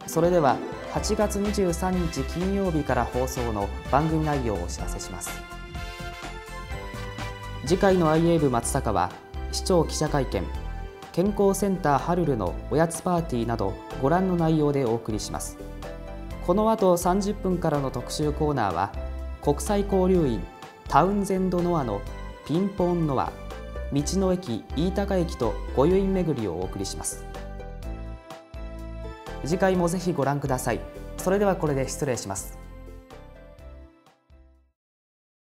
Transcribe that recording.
それでは8月23日金曜日から放送の番組内容をお知らせします。次回の IA 部松阪は市長記者会見、健康センターハルルのおやつパーティーなどご覧の内容でお送りします。この後30分からの特集コーナーは国際交流員タウンゼンドノアのピンポンノア、道の駅飯高駅と御朱印巡りをお送りします。次回もぜひご覧ください。それではこれで失礼します。